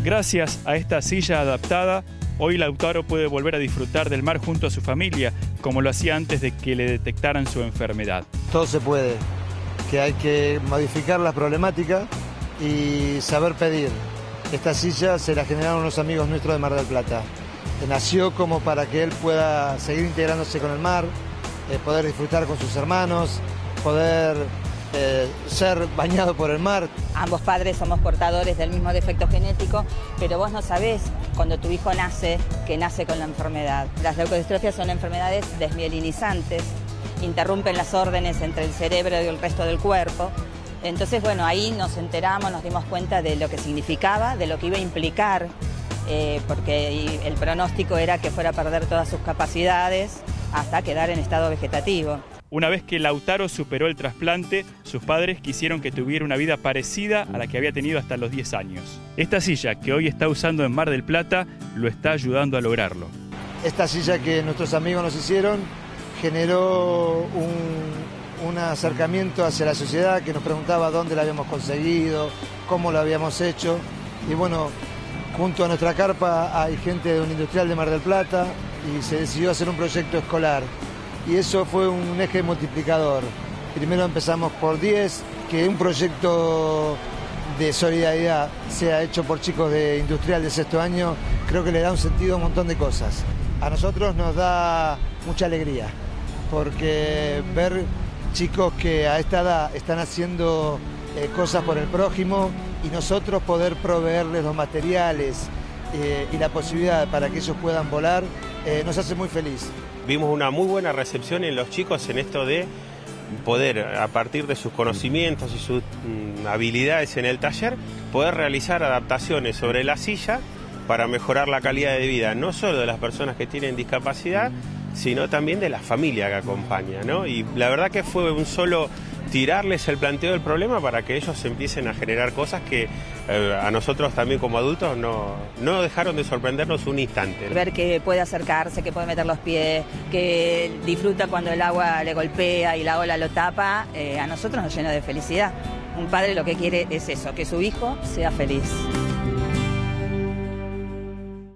Gracias a esta silla adaptada, hoy Lautaro puede volver a disfrutar del mar junto a su familia, como lo hacía antes de que le detectaran su enfermedad. Todo se puede, que hay que modificar las problemáticas y saber pedir. Esta silla se la generaron unos amigos nuestros de Mar del Plata. Nació como para que él pueda seguir integrándose con el mar, poder disfrutar con sus hermanos, poder ser bañado por el mar. Ambos padres somos portadores del mismo defecto genético, pero vos no sabés cuando tu hijo nace, que nace con la enfermedad. Las leucodistrofias son enfermedades desmielinizantes, interrumpen las órdenes entre el cerebro y el resto del cuerpo. Entonces, bueno, ahí nos enteramos, nos dimos cuenta de lo que significaba, de lo que iba a implicar, porque el pronóstico era que fuera a perder todas sus capacidades hasta quedar en estado vegetativo. Una vez que Lautaro superó el trasplante, sus padres quisieron que tuviera una vida parecida a la que había tenido hasta los 10 años. Esta silla que hoy está usando en Mar del Plata lo está ayudando a lograrlo. Esta silla que nuestros amigos nos hicieron generó un acercamiento hacia la sociedad que nos preguntaba dónde la habíamos conseguido, cómo lo habíamos hecho. Y bueno, junto a nuestra carpa hay gente de un industrial de Mar del Plata y se decidió hacer un proyecto escolar. Y eso fue un eje multiplicador. Primero empezamos por 10, que un proyecto de solidaridad sea hecho por chicos de industrial de 6º año, creo que le da un sentido a un montón de cosas. A nosotros nos da mucha alegría, porque ver chicos que a esta edad están haciendo cosas por el prójimo y nosotros poder proveerles los materiales y la posibilidad para que ellos puedan volar, nos hace muy feliz. Vimos una muy buena recepción en los chicos en esto de poder, a partir de sus conocimientos y sus habilidades en el taller, poder realizar adaptaciones sobre la silla para mejorar la calidad de vida, no solo de las personas que tienen discapacidad, sino también de la familia que acompaña, ¿no? Y la verdad que fue un solo tirarles el planteo del problema para que ellos empiecen a generar cosas que a nosotros también como adultos no dejaron de sorprendernos un instante, ¿no? Ver que puede acercarse, que puede meter los pies, que disfruta cuando el agua le golpea y la ola lo tapa, a nosotros nos llena de felicidad. Un padre lo que quiere es eso, que su hijo sea feliz.